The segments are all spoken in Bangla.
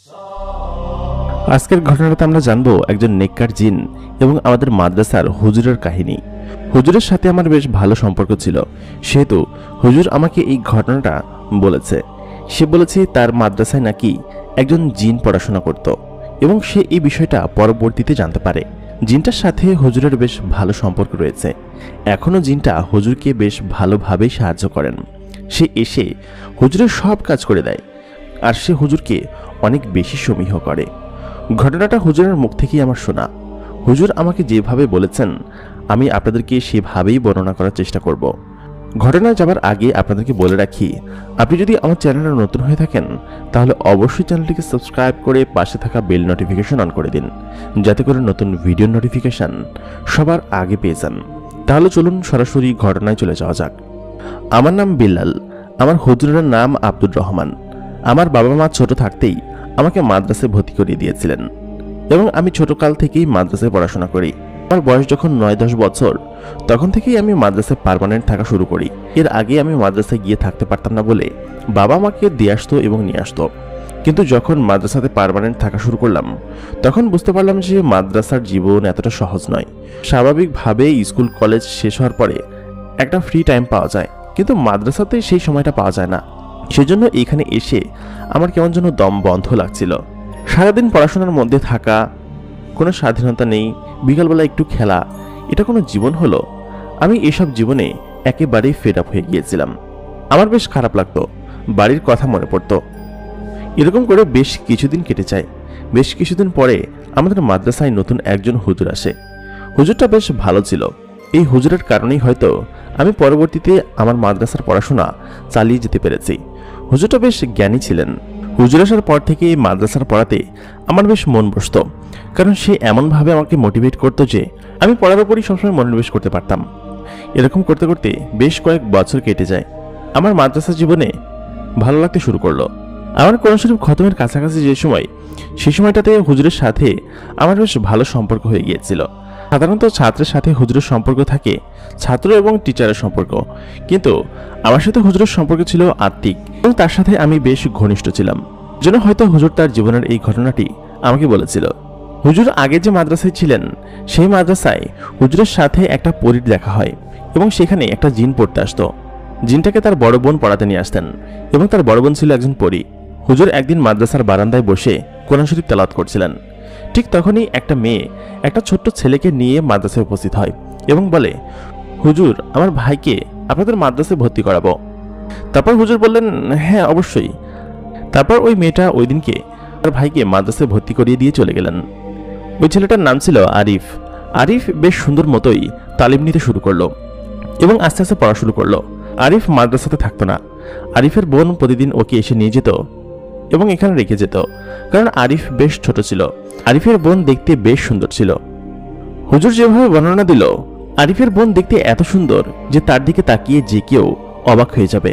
আজকের ঘটনাতে আমরা জানবো একজন নেককার জিন এবং আমাদের মাদ্রাসার হুজুরের কাহিনী। হুজুরের সাথে আমার বেশ ভালো সম্পর্ক ছিল, সেহেতু হুজুর আমাকে এই ঘটনাটা বলেছে। সে বলেছে তার মাদ্রাসায় নাকি একজন জিন পড়াশোনা করত এবং সে এই বিষয়টা পরবর্তীতে জানতে পারে। জিনটার সাথে হুজুরের বেশ ভালো সম্পর্ক রয়েছে। এখনও জিনটা হুজুরকে বেশ ভালোভাবেই সাহায্য করেন। সে এসে হুজুরের সব কাজ করে দেয়, আর সে হুজুরকে অনেক বেশি সমীহ করে। ঘটনাটা হুজুরের মুখ থেকেই আমার শোনা। হুজুর আমাকে যেভাবে বলেছেন আমি আপনাদেরকে সেভাবেই বর্ণনা করার চেষ্টা করব। ঘটনায় যাবার আগে আপনাদেরকে বলে রাখি, আপনি যদি আমার চ্যানেলে নতুন হয়ে থাকেন তাহলে অবশ্যই চ্যানেলটিকে সাবস্ক্রাইব করে পাশে থাকা বেল নোটিফিকেশন অন করে দিন, যাতে করে নতুন ভিডিও নোটিফিকেশন সবার আগে পেয়ে যান। তাহলে চলুন সরাসরি ঘটনায় চলে যাওয়া যাক। আমার নাম বিল্লাল, আমার হুজুরের নাম আব্দুর রহমান। আমার বাবা মা ছোট থাকতেই আমাকে মাদ্রাসায় ভর্তি করিয়ে দিয়েছিলেন এবং আমি ছোটকাল থেকেই মাদ্রাসায় পড়াশোনা করি। আমার বয়স যখন 9-10 বছর তখন থেকেই আমি মাদ্রাসায় পার্মানেন্ট থাকা শুরু করি। এর আগে আমি মাদ্রাসায় গিয়ে থাকতে পারতাম না বলে বাবা আমাকে দিয়ে আসতো এবং নিয়ে আসতো। কিন্তু যখন মাদ্রাসাতে পার্মানেন্ট থাকা শুরু করলাম তখন বুঝতে পারলাম যে মাদ্রাসার জীবন এতটা সহজ নয়। স্বাভাবিকভাবে স্কুল কলেজ শেষ হওয়ার পরে একটা ফ্রি টাইম পাওয়া যায়, কিন্তু মাদ্রাসাতে সেই সময়টা পাওয়া যায় না। সেজন্য এখানে এসে আমার কেমন যেন দম বন্ধ লাগছিল। সারাদিন পড়াশোনার মধ্যে থাকা, কোনো স্বাধীনতা নেই, বিকালবেলা একটু খেলা, এটা কোনো জীবন হলো? আমি এসব জীবনে একেবারেই ফেড আপ হয়ে গিয়েছিলাম। আমার বেশ খারাপ লাগতো, বাড়ির কথা মনে পড়তো। এরকম করে বেশ কিছুদিন কেটে যায়। বেশ কিছুদিন পরে আমাদের মাদ্রাসায় নতুন একজন হুজুর আসে। হুজুরটা বেশ ভালো ছিল। এই হুজুরের কারণেই হয়তো আমি পরবর্তীতে আমার মাদ্রাসার পড়াশোনা চালিয়ে যেতে পেরেছি। হুজুরটা বেশ জ্ঞানী ছিলেন। হুজুর আসার পর থেকে এই মাদ্রাসার পড়াতে আমার বেশ মন বসত, কারণ সে এমনভাবে আমাকে মোটিভেট করতো যে আমি পড়ার উপরই সবসময় মনোনিবেশ করতে পারতাম। এরকম করতে করতে বেশ কয়েক বছর কেটে যায়। আমার মাদ্রাসা জীবনে ভালো লাগতে শুরু করলো। আমার কোরআন শরীফ খতমের কাছাকাছি যে সময়, সেই সময়টাতে হুজুরের সাথে আমার বেশ ভালো সম্পর্ক হয়ে গিয়েছিল। সাধারণত ছাত্রের সাথে হুজুরের সম্পর্ক থাকে ছাত্র এবং টিচারের সম্পর্ক, কিন্তু আমার সাথে হুজুরের সম্পর্ক ছিল আত্মিক এবং তার সাথে আমি বেশ ঘনিষ্ঠ ছিলাম। যেন হয়তো হুজুর তার জীবনের এই ঘটনাটি আমাকে বলেছিল। হুজুর আগে যে মাদ্রাসায় ছিলেন সেই মাদ্রাসায় হুজুরের সাথে একটা পরীর দেখা হয় এবং সেখানে একটা জিন পড়তে আসতো। জিনটাকে তার বড় বোন পড়াতে নিয়ে আসতেন এবং তার বড় বোন ছিল একজন পরী। হুজুর একদিন মাদ্রাসার বারান্দায় বসে কোরআন শরীফ তেলাওয়াত করছিলেন। ঠিক তখনই একটা মেয়ে একটা ছোট্ট ছেলেকে নিয়ে মাদ্রাসায় উপস্থিত হয় এবং বলে, হুজুর আমার ভাইকে আপনাদের মাদ্রাসায় ভর্তি করাবো। তারপর হুজুর বললেন, হ্যাঁ অবশ্যই। তারপর ওই মেয়েটা ওই দিনকে তার ভাইকে মাদ্রাসায় ভর্তি করিয়ে দিয়ে চলে গেলেন। ওই ছেলেটার নাম ছিল আরিফ। আরিফ বেশ সুন্দর মতোই তালিম নিতে শুরু করলো এবং আস্তে আস্তে পড়া শুরু করলো। আরিফ মাদ্রাসাতে থাকতো না। আরিফের বোন প্রতিদিন ওকে এসে নিয়ে যেত এবং এখানে রেখে যেত, কারণ আরিফ বেশ ছোট ছিল। আরিফের বোন দেখতে বেশ সুন্দর ছিল। হুজুর যেভাবে বর্ণনা দিল, আরিফের বোন দেখতে এত সুন্দর যে তার দিকে তাকিয়ে যে কেউ অবাক হয়ে যাবে।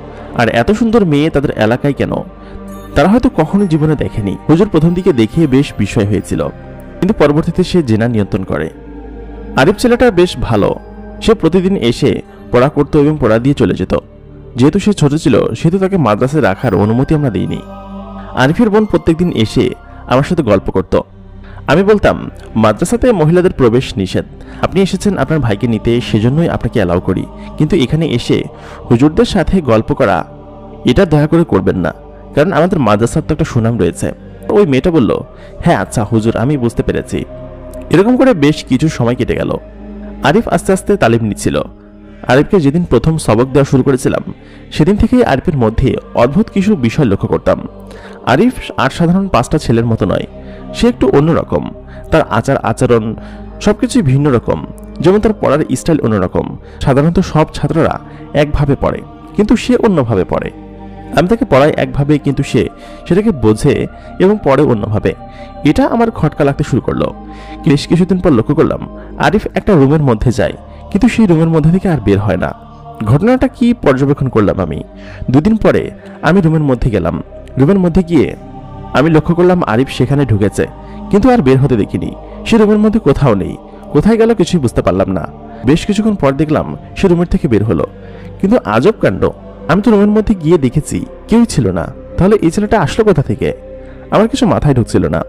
আর এত সুন্দর মেয়ে তাদের এলাকায় কেন, তারা হয়তো কখনো জীবনে দেখেনি। হুজুর প্রথম দিকে দেখে বেশ বিস্ময় হয়েছিল, কিন্তু পরবর্তীতে সে জেনা নিয়ন্ত্রণ করে। আরিফ ছেলেটা বেশ ভালো। সে প্রতিদিন এসে পড়া করতো এবং পড়া দিয়ে চলে যেত। যেহেতু সে ছোট ছিল সেহেতু তাকে মাদ্রাসায় রাখার অনুমতি আমরা দিইনি। আরিফের বোন প্রত্যেকদিন এসে আমার সাথে গল্প করত। আমি বলতাম, মাদ্রাসাতে মহিলাদের প্রবেশ নিষেধ, আপনি এসেছেন আপনার ভাইকে নিতে, সেজন্যই আপনাকে অ্যালাউ করি, কিন্তু এখানে এসে হুজুরদের সাথে গল্প করা এটা দয়া করে করবেন না, কারণ আমাদের মাদ্রাসার তো একটা সুনাম রয়েছে। ওই মেয়েটা বলল, হ্যাঁ আচ্ছা হুজুর, আমি বুঝতে পেরেছি। এরকম করে বেশ কিছু সময় কেটে গেল। আরিফ আস্তে আস্তে তালিম নিচ্ছিল। আরিফকে যেদিন প্রথম সবক দেওয়া শুরু করেছিলাম সেদিন থেকেই আরিফের মধ্যে অদ্ভুত কিছু বিষয় লক্ষ্য করতাম। আরিফ আর সাধারণ 5টা ছেলের মতো নয়, সে একটু অন্যরকম। তার আচার আচরণ সবকিছুই ভিন্ন রকম। যেমন তার পড়ার স্টাইল অন্যরকম। সাধারণত সব ছাত্ররা একভাবে পড়ে, কিন্তু সে অন্যভাবে পড়ে। আমি তাকে পড়াই একভাবে, কিন্তু সে সেটাকে বোঝে এবং পড়ে অন্যভাবে। এটা আমার খটকা লাগতে শুরু করলো। বেশ কিছুদিন পর লক্ষ্য করলাম আরিফ একটা রুমের মধ্যে যায়, কিন্তু সেই রুমের মধ্যে থেকে আর বের হয় না। ঘটনাটা কি পর্যবেক্ষণ করলাম আমি। 2 দিন পরে আমি রুমের মধ্যে গেলাম। রুমের মধ্যে গিয়ে আমি লক্ষ্য করলাম আরিফ সেখানে ঢুকেছে, কিন্তু আর বের হতে দেখিনি। সে রুমের মধ্যে কোথাও নেই। কোথায় গেল কিছুই বুঝতে পারলাম না। বেশ কিছুক্ষণ পর দেখলাম সে রুমের থেকে বের হলো, কিন্তু আজব কাণ্ড, আমি তো রুমের মধ্যে গিয়ে দেখেছি কেউই ছিল না। তাহলে এই ছেলেটা আসলো কোথা থেকে? আমার কিছু মাথায় ঢুকছিল না।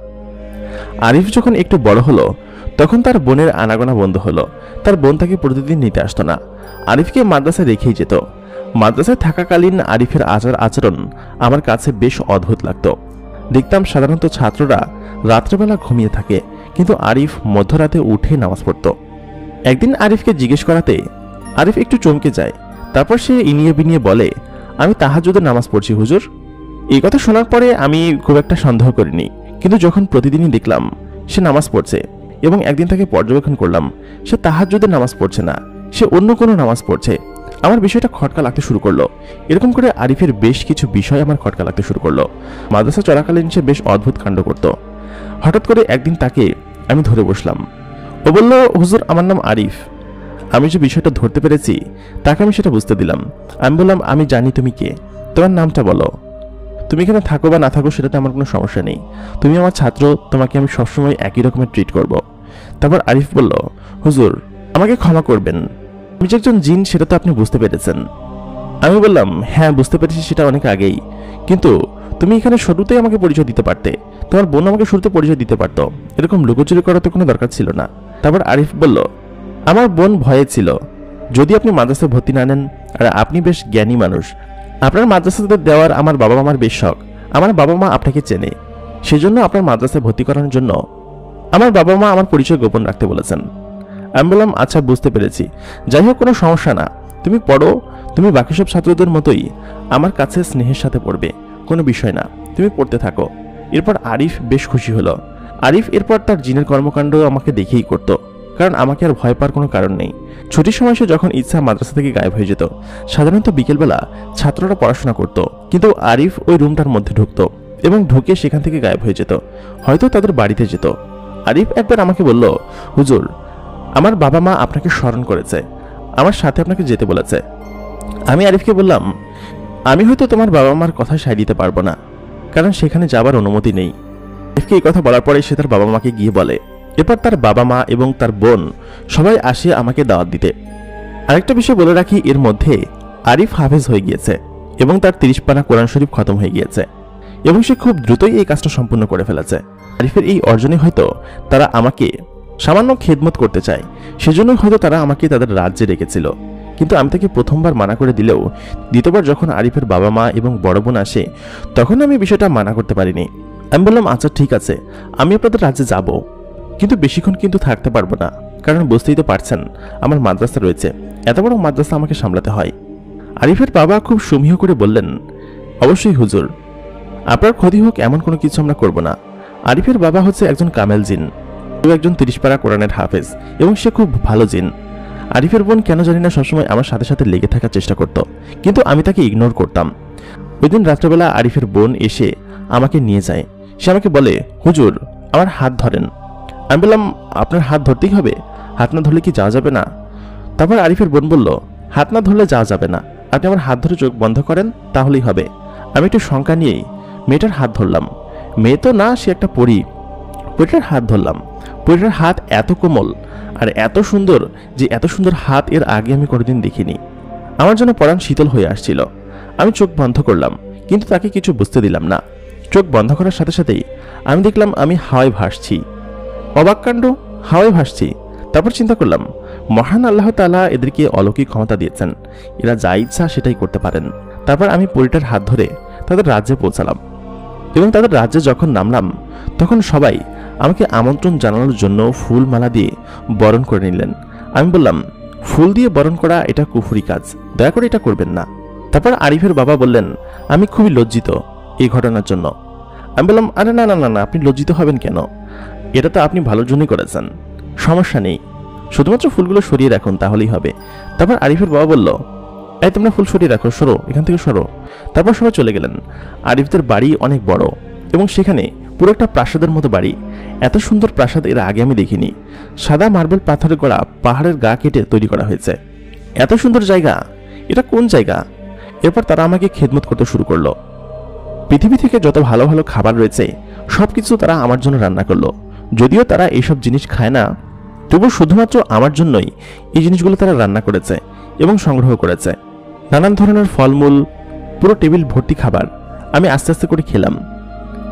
আরিফ যখন একটু বড় হলো তখন তার বোনের আনাগোনা বন্ধ হলো। তার বোন তাকে প্রতিদিন নিতে আসতো না, আরিফকে মাদ্রাসায় রেখেই যেত। মাদ্রাসায় থাকাকালীন আরিফের আচরণ আমার কাছে বেশ অদ্ভুত লাগতো। দেখতাম সাধারণত ছাত্ররা রাত্রেবেলা ঘুমিয়ে থাকে, কিন্তু আরিফ মধ্যরাতে উঠে নামাজ পড়ত। একদিন আরিফকে জিজ্ঞেস করাতে আরিফ একটু চমকে যায়। তারপর সে ইনিয়ে বিনিয়ে বলে, আমি তাহাজ্জুদের নামাজ পড়ছি হুজুর। এই কথা শোনার পরে আমি খুব একটা সন্দেহ করিনি, কিন্তু যখন প্রতিদিনই দেখলাম সে নামাজ পড়ছে এবং একদিন তাকে পর্যবেক্ষণ করলাম সে তাহাজ্জুদের নামাজ পড়ছে না, সে অন্য কোনো নামাজ পড়ছে, আমার বিষয়টা খটকা লাগতে শুরু করলো। এরকম করে আরিফের বেশ কিছু বিষয় আমার খটকা লাগতে শুরু করলো। মাদ্রাসা চলাকালীন সে বেশ অদ্ভুত কাণ্ড করত। হঠাৎ করে একদিন তাকে আমি ধরে বসলাম। ও বলল, হুজুর আমার নাম আরিফ। আমি যে বিষয়টা ধরতে পেরেছি তাকে আমি সেটা বুঝতে দিলাম। আমি বললাম, আমি জানি তুমি কে, তোমার নামটা বলো। তুমি এখানে থাকো বা না থাকো সেটাতে আমার কোনো সমস্যা নেই, তুমি আমার ছাত্র, তোমাকে আমি সবসময় একই রকমের ট্রিট করব। তারপর আরিফ বলল, হুজুর আমাকে ক্ষমা করবেন, আমি যে একজন জিন সেটা তো আপনি বুঝতে পেরেছেন। আমি বললাম, হ্যাঁ বুঝতে পেরেছি সেটা অনেক আগেই, কিন্তু তুমি এখানে শুরুতেই আমাকে পরিচয় দিতে পারতে, তোমার বোন আমাকে শুরুতে পরিচয় দিতে পারতো, এরকম লুকোচুরি করার তো কোনো দরকার ছিল না। তারপর আরিফ বলল, আমার বোন ভয়ে ছিল যদি আপনি মাদ্রাসায় ভর্তি না নেন, আর আপনি বেশ জ্ঞানী মানুষ, আপনার মাদ্রাসাতে দেওয়ার আমার বাবা মার বেশ শখ, আমার বাবা মা আপনাকে চেনে, সেজন্য আপনার মাদ্রাসায় ভর্তি করানোর জন্য আমার বাবা মা আমার পরিচয় গোপন রাখতে বলেছেন। আমি বললাম, আচ্ছা বুঝতে পেরেছি, যাই হোক কোনো সমস্যা না, তুমি পড়ো, তুমি বাকি সব ছাত্রদের মতোই আমার কাছে স্নেহের সাথে পড়বে, কোনো বিষয় না, তুমি পড়তে থাকো। এরপর আরিফ বেশ খুশি হলো। আরিফ এরপর তার জিনের কর্মকাণ্ড আমাকে দেখেই করত, কারণ আমাকে আর ভয় পাওয়ার কোনো কারণ নেই। ছুটির সময় সে যখন ইচ্ছা মাদ্রাসা থেকে গায়েব হয়ে যেত। সাধারণত বিকেলবেলা ছাত্ররা পড়াশোনা করত, কিন্তু আরিফ ওই রুমটার মধ্যে ঢুকতো এবং ঢুকে সেখান থেকে গায়েব হয়ে যেত, হয়তো তাদের বাড়িতে যেত। আরিফ একবার আমাকে বলল, হুজুর আমার বাবা মা আপনাকে স্মরণ করেছে, আমার সাথে আপনাকে যেতে বলেছে। আমি আরিফকে বললাম, আমি হয়তো তোমার বাবা মার কথা সায় দিতে পারবো না, কারণ সেখানে যাবার অনুমতি নেই। আরিফকে এই কথা বলার পরে সে তার বাবা মাকে গিয়ে বলে। এরপর তার বাবা মা এবং তার বোন সবাই আসে আমাকে দাওয়াত দিতে। আরেকটা বিষয় বলে রাখি, এর মধ্যে আরিফ হাফেজ হয়ে গিয়েছে এবং তার 30 পারা কোরআন শরীফ খতম হয়ে গিয়েছে এবং সে খুব দ্রুতই এই কাজটা সম্পূর্ণ করে ফেলেছে। আরিফের এই অর্জনে হয়তো তারা আমাকে সামান্য খেদমত করতে চায়, সেজন্য হয়তো তারা আমাকে তাদের রাজ্যে রেখেছিল। কিন্তু আমি তাকে প্রথমবার মানা করে দিলেও দ্বিতীয়বার যখন আরিফের বাবা মা এবং বড় বোন আসে তখন আমি বিষয়টা মানা করতে পারিনি। আমি বললাম, আচ্ছা ঠিক আছে, আমি আপনাদের রাজ্যে যাব, কিন্তু বেশিক্ষণ কিন্তু থাকতে পারবো না, কারণ বুঝতেই তো পারছেন আমার মাদ্রাসা রয়েছে, এত বড় মাদ্রাসা আমাকে সামলাতে হয়। আরিফের বাবা খুব সমীহ করে বললেন, অবশ্যই হুজুর, আপনার ক্ষতি হোক এমন কোনো কিছু আমরা করব না। আরিফের বাবা হচ্ছে একজন কামেল জিন, কেউ একজন 30 পারা কোরআনের হাফেজ এবং সে খুব ভালো জিন। আরিফের বোন কেন জানি না সবসময় আমার সাথে সাথে লেগে থাকার চেষ্টা করত, কিন্তু আমি তাকে ইগনোর করতাম। ওই দিন রাত্রেবেলা আরিফের বোন এসে আমাকে নিয়ে যায়। সে আমাকে বলে, হুজুর আমার হাত ধরেন। আমি বললাম, আপনার হাত ধরতেই হবে, হাত না ধরলে কি যাওয়া যাবে না? তারপর আরিফের বোন বলল, হাত না ধরলে যাওয়া যাবে না, আপনি আমার হাত ধরে চোখ বন্ধ করেন তাহলেই হবে। আমি একটু শঙ্কা নিয়েই মেয়েটার হাত ধরলাম। মেয়ে তো না, সে একটা পরী। পরীটার হাত ধরলাম। পরীটার হাত এত কোমল আর এত সুন্দর যে এত সুন্দর হাত এর আগে আমি কোনোদিন দেখিনি। আমার জন্য পরাণ শীতল হয়ে আসছিল। আমি চোখ বন্ধ করলাম, কিন্তু তাকে কিছু বুঝতে দিলাম না। চোখ বন্ধ করার সাথে সাথেই আমি দেখলাম আমি হাওয়ায় ভাসছি। অবাক কাণ্ড, হাওয়ায় ভাসছি। তারপর চিন্তা করলাম, মহান আল্লাহ তাআলা এদেরকে অলৌকিক ক্ষমতা দিয়েছেন, এরা যা ইচ্ছা সেটাই করতে পারেন। তারপর আমি পরীটার হাত ধরে তাদের রাজ্যে পৌঁছালাম এবং তাদের রাজ্যে যখন নামলাম তখন সবাই আমাকে আমন্ত্রণ জানানোর জন্য ফুল মালা দিয়ে বরণ করে নিলেন। আমি বললাম, ফুল দিয়ে বরণ করা এটা কুফরি কাজ, দয়া করে এটা করবেন না। তারপর আরিফের বাবা বললেন, আমি খুবই লজ্জিত এই ঘটনার জন্য। আমি বললাম, আরে না না না না, আপনি লজ্জিত হবেন কেন? এটা তো আপনি ভালোর জন্যই করেছেন, সমস্যা নেই, শুধুমাত্র ফুলগুলো সরিয়ে রাখুন তাহলেই হবে। তারপর আরিফের বাবা বলল, এই তোমরা ফুল সরিয়ে রাখো, সরো এখান থেকে সরো। তারপর সবাই চলে গেলেন। আরিফদের বাড়ি অনেক বড় এবং সেখানে পুরো একটা প্রাসাদের মতো বাড়ি। এত সুন্দর প্রাসাদ এর আগে আমি দেখিনি। সাদা মার্বেল পাথরের গড়া পাহাড়ের গা কেটে তৈরি করা হয়েছে। এত সুন্দর জায়গা, এটা কোন জায়গা? এরপর তারা আমাকে খেদমত করতে শুরু করলো। পৃথিবী থেকে যত ভালো ভালো খাবার রয়েছে সবকিছু তারা আমার জন্য রান্না করলো। যদিও তারা এইসব জিনিস খায় না, তবু শুধুমাত্র আমার জন্যই এই জিনিসগুলো তারা রান্না করেছে এবং সংগ্রহ করেছে। নানান ধরনের ফলমূল, পুরো টেবিল ভর্তি খাবার। আমি আস্তে আস্তে করে খেলাম।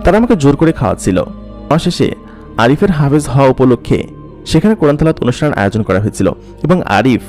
তারা আমাকে জোর করে খাওয়াচ্ছিল। অবশেষে আরিফের হাফেজ হওয়া উপলক্ষে সেখানে কোরআন তেলাওয়াত অনুষ্ঠানের আয়োজন করা হয়েছিল এবং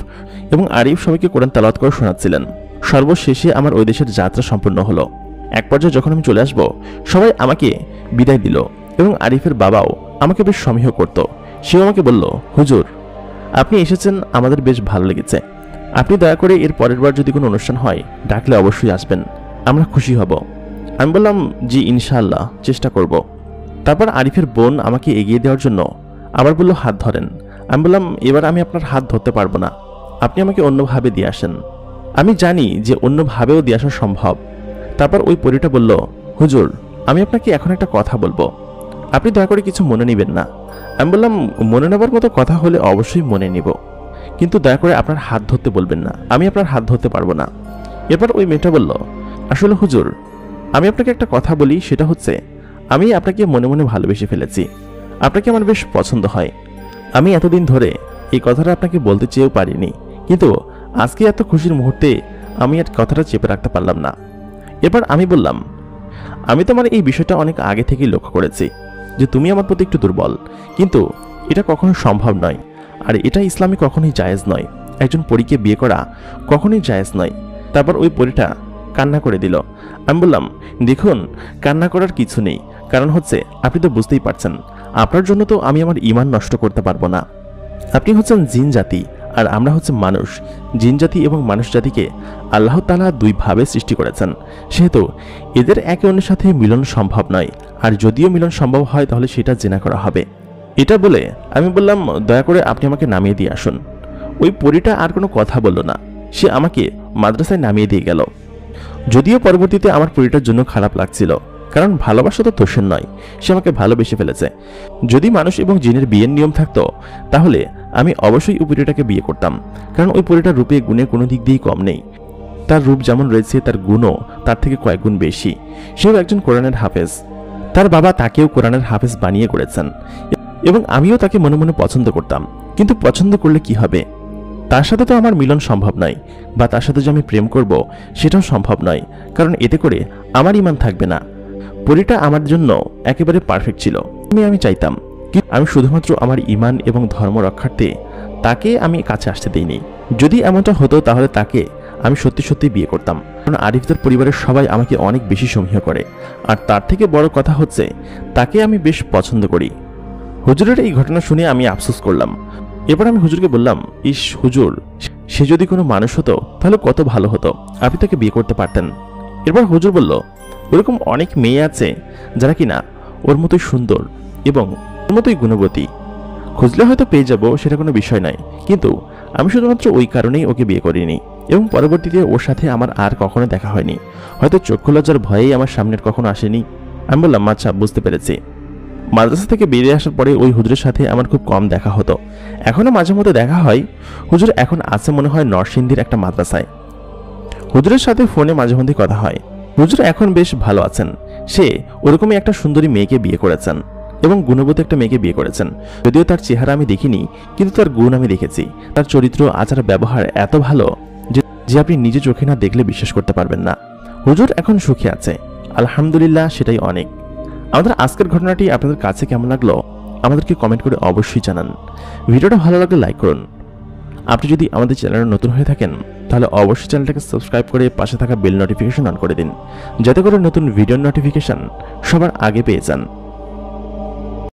আরিফ সবাইকে কোরআন তেলাওয়াত করে শোনাচ্ছিলেন। সর্বশেষে আমার ওই দেশের যাত্রা সম্পূর্ণ হলো। এক পর্যায়ে যখন আমি চলে আসব, সবাই আমাকে বিদায় দিল এবং আরিফের বাবাও আমাকে বেশ সমীহ করত। সেও আমাকে বলল, হুজুর আপনি এসেছেন, আমাদের বেশ ভালো লেগেছে। আপনি দয়া করে এর পরের বার যদি কোনো অনুষ্ঠান হয় ডাকলে অবশ্যই আসবেন, আমরা খুশি হব। আমি বললাম, জি ইনশাআল্লাহ, চেষ্টা করব। তারপর আরিফের বোন আমাকে এগিয়ে দেওয়ার জন্য আবার বলল, হাত ধরেন। আমি বললাম, এবার আমি আপনার হাত ধরতে পারবো না, আপনি আমাকে অন্যভাবে দিয়ে আসেন। আমি জানি যে অন্যভাবেও দিয়ে আসা সম্ভব। তারপর ওই পরীটা বলল, হুজুর আমি আপনাকে এখন একটা কথা বলবো, আপনি দয়া করে কিছু মনে নেবেন না। আমি বললাম, মনে নেবার মতো কথা হলে অবশ্যই মনে নিব, কিন্তু দয়া করে আপনার হাত ধরতে বলবেন না, আমি আপনার হাত ধরতে পারবো না। এরপর ওই মেয়েটা বলল, আসলে হুজুর আমি আপনাকে একটা কথা বলি, সেটা হচ্ছে আমি আপনাকে মনে মনে ভালোবেসে ফেলেছি, আপনাকে আমার বেশ পছন্দ হয়। আমি এতদিন ধরে এই কথাটা আপনাকে বলতে চেয়েও পারিনি, কিন্তু আজকে এত খুশির মুহূর্তে আমি আর কথাটা চেপে রাখতে পারলাম না। এরপর আমি বললাম, আমি তোমার এই বিষয়টা অনেক আগে থেকেই লক্ষ্য করেছি যে তুমি আমার প্রতি একটু দুর্বল, কিন্তু এটা কখনো সম্ভব নয়, আর এটা ইসলামে কখনোই জায়েজ নয়। একজন পরীকে বিয়ে করা কখনোই জায়েজ নয়। তারপর ওই পরীটা কান্না করে দিল। আমি বললাম, দেখুন কান্না করার কিছু নেই, কারণ হচ্ছে আপনি তো বুঝতেই পারছেন, আপনার জন্য তো আমি আমার ঈমান নষ্ট করতে পারবো না। আপনি হচ্ছেন জিন জাতি আর আমরা হচ্ছে মানুষ। জিন জাতি এবং মানুষ জাতিকে আল্লাহ তাআলা দুইভাবে সৃষ্টি করেছেন, সেহেতু এদের একে অন্যের সাথে মিলন সম্ভব নয়, আর যদিও মিলন সম্ভব হয় তাহলে সেটা জেনা করা হবে। এটা বলে আমি বললাম, দয়া করে আপনি আমাকে নামিয়ে দিয়ে আসুন। ওই পরীটা আর কোনো কথা বলল না, সে আমাকে মাদ্রাসায় নামিয়ে দিয়ে গেল। যদিও পরবর্তীতে আমার পরীটার জন্য খারাপ লাগছিল, কারণ ভালোবাসা তো দোষের নয়, সে আমাকে ভালোবেসে ফেলেছে। যদি মানুষ এবং জিনের বিয়ের নিয়ম থাকতো তাহলে আমি অবশ্যই ওই পরীটাকে বিয়ে করতাম, কারণ ওই পরীটার রূপে গুণে কোনো দিক দিয়েই কম নেই। তার রূপ যেমন রয়েছে তার গুণও তার থেকে কয়েক গুণ বেশি। সেও একজন কোরআনের হাফেজ, তার বাবা তাকেও কোরআনের হাফেজ বানিয়ে করেছেন এবং আমিও তাকে মনে মনে পছন্দ করতাম। কিন্তু পছন্দ করলে কি হবে, তার সাথে তো আমার মিলন সম্ভব নয়, বা তার সাথে যে আমি প্রেম করব সেটাও সম্ভব নয়, কারণ এতে করে আমার ঈমান থাকবে না। পরীটা আমার জন্য একেবারে পারফেক্ট ছিল। আমি চাইতাম, কিন্তু আমি শুধুমাত্র আমার ঈমান এবং ধর্ম রক্ষার্থে তাকে আমি কাছে আসতে দিইনি। যদি এমনটা হতো তাহলে তাকে আমি সত্যি সত্যি বিয়ে করতাম, কারণ আরিফদের পরিবারের সবাই আমাকে অনেক বেশি সমীহ করে, আর তার থেকে বড় কথা হচ্ছে তাকে আমি বেশ পছন্দ করি। হুজুরের এই ঘটনা শুনে আমি আফসোস করলাম। এরপর আমি হুজুরকে বললাম, ইস হুজুর, সে যদি কোনো মানুষ হতো তাহলে কত ভালো হতো, আপনি তাকে বিয়ে করতে পারতেন। এরপর হুজুর বলল, ওরকম অনেক মেয়ে আছে যারা কিনা ওর মতোই সুন্দর এবং ওর মতোই গুণবতী, খুঁজলে হয়তো পেয়ে যাব, সেটা কোনো বিষয় নয়, কিন্তু আমি শুধুমাত্র ওই কারণেই ওকে বিয়ে করিনি এবং পরবর্তীতে ওর সাথে আমার আর কখনো দেখা হয়নি, হয়তো চক্ষু লজ্জার ভয়েই আমার সামনের কখনো আসেনি। আমি বললাম, আচ্ছা বুঝতে পেরেছি। মাদ্রাসা থেকে বেরিয়ে আসার পরে ওই হুজুরের সাথে আমার খুব কম দেখা হতো, এখনো মাঝে মধ্যে দেখা হয়। হুজুর এখন আছে মনে হয় নরসিংদীর একটা মাদ্রাসায়। হুজুরের সাথে ফোনে মাঝে মধ্যে কথা হয়। হুজুর এখন বেশ ভালো আছেন, সে ওরকমই একটা সুন্দরী মেয়েকে বিয়ে করেছেন এবং গুণবতী একটা মেয়েকে বিয়ে করেছেন। যদিও তার চেহারা আমি দেখিনি, কিন্তু তার গুণ আমি দেখেছি। তার চরিত্র আচার ব্যবহার এত ভালো যে আপনি নিজে চোখে না দেখলে বিশ্বাস করতে পারবেন না। হুজুর এখন সুখী আছে, আলহামদুলিল্লাহ, সেটাই অনেক। আমাদের আজকের ঘটনাটি আপনাদের কাছে কেমন লাগলো আমাদেরকে কমেন্ট করে অবশ্যই জানান। ভিডিওটা ভালো লাগলে লাইক করুন। আপনি যদি আমাদের চ্যানেলে নতুন হয়ে থাকেন তাহলে অবশ্যই চ্যানেলটাকে সাবস্ক্রাইব করে পাশে থাকা বেল নোটিফিকেশন অন করে দিন, যাতে করে নতুন ভিডিওর নোটিফিকেশন সবার আগে পেয়ে যান।